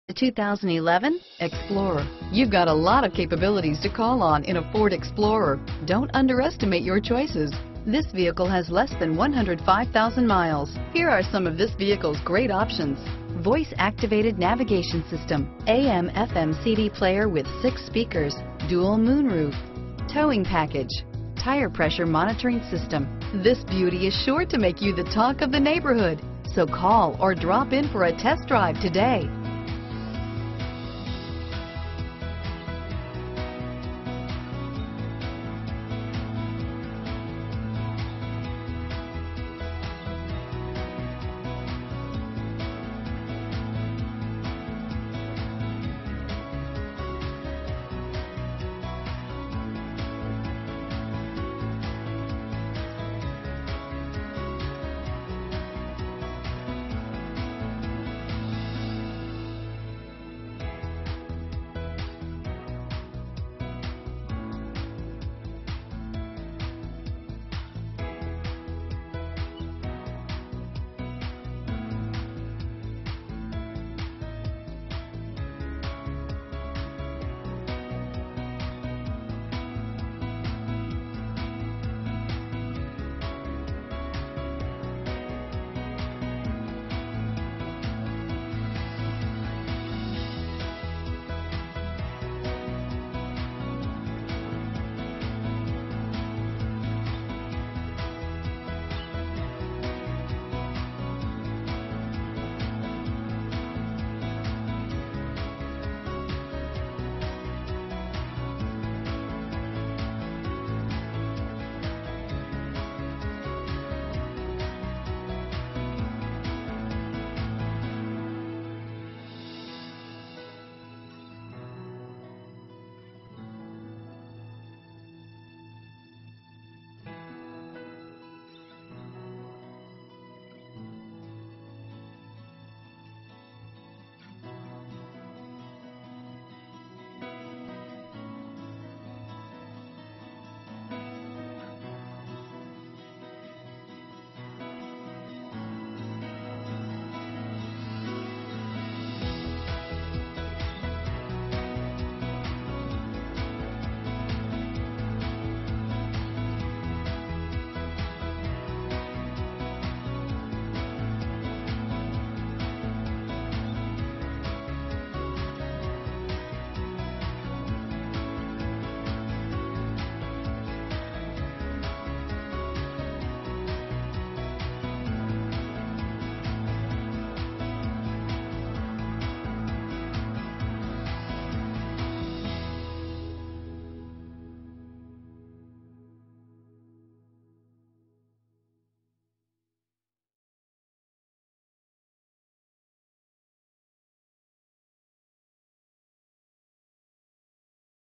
The 2011 Explorer. You've got a lot of capabilities to call on in a Ford Explorer. Don't underestimate your choices. This vehicle has less than 105,000 miles. Here are some of this vehicle's great options: voice-activated navigation system, AM/FM CD player with 6 speakers, dual moonroof, towing package, tire pressure monitoring system. This beauty is sure to make you the talk of the neighborhood. So call or drop in for a test drive today.